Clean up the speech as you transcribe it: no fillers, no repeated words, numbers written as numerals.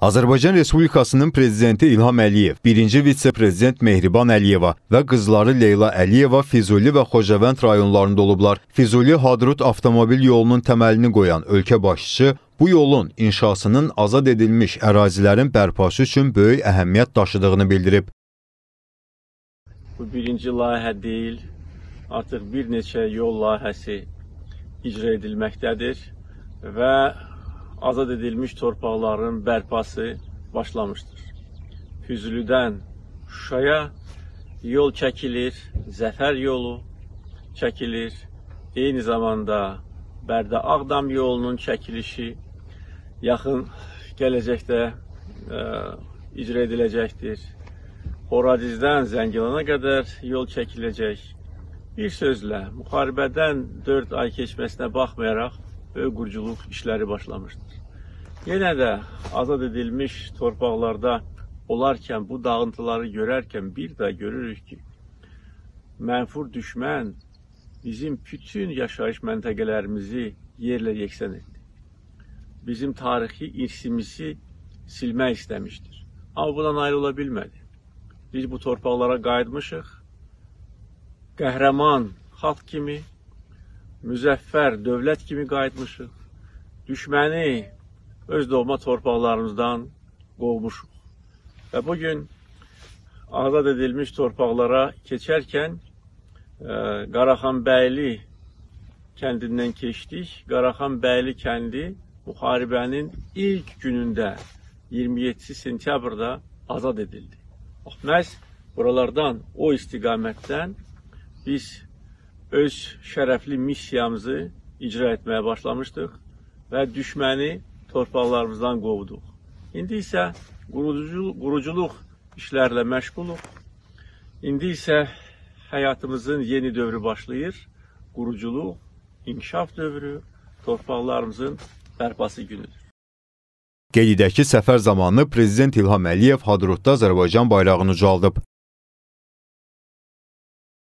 Azərbaycan Respublikasının Prezidenti İlham Əliyev, birinci vitse-prezident Mehriban Əliyeva və qızları Leyla Əliyeva Füzuli və Xocavənd rayonlarında olublar. Füzuli-Hadrut avtomobil yolunun təməlini qoyan ölkə başçısı bu yolun inşasının azad edilmiş ərazilərin bərpası üçün böyük əhəmiyyət daşıdığını bildirib. Bu birinci layihə deyil, artıq bir neçə yol layihəsi icra edilməkdədir və azad edilmiş torpaqların bərpası başlamışdır. Füzulidən Şuşaya yol çəkilir, Zəfər yolu çəkilir, eyni zamanda Bərdə-Ağdam yolunun çəkilişi yaxın gələcəkdə icra ediləcəkdir. Horadizdən Zəngilana qədər yol çəkiləcək. Bir sözlə, müharibədən 4 ay keçməsinə baxmayaraq, böyük quruculuq işləri başlamışdır. Yenə də azad edilmiş torpaqlarda olarkən, bu dağıntıları görərkən bir də görürük ki, mənfur düşmən bizim bütün yaşayış məntəqələrimizi yerlə yeksən etdi. Bizim tarixi irsimizi silmək istəmişdir. Amma bundan ayrıla bilmədi. Biz bu torpaqlara qayıtmışıq, qəhrəman xalq kimi, müzəffər dövlət kimi qayıtmışıq, düşməni öz doğma torpaqlarımızdan qovmuşuq. Və bugün azad edilmiş torpaqlara keçərkən Qaraxanbəyli kəndindən keçdik. Qaraxanbəyli kəndi müharibənin ilk günündə 27 sentyabrda azad edildi. Məhz buralardan, o istiqamətdən biz öz şərəfli missiyamızı icra etməyə başlamışdıq və düşməni torpaqlarımızdan qovduq. İndi isə quruculuq işlərlə məşğuluq. İndi isə həyatımızın yeni dövrü başlayır. Quruculuq, inkişaf dövrü, torpaqlarımızın bərpası günüdür. Qeyd edək ki, səfər zamanı Prezident İlham Əliyev Hadrutda Azərbaycan bayrağını ucaldıb.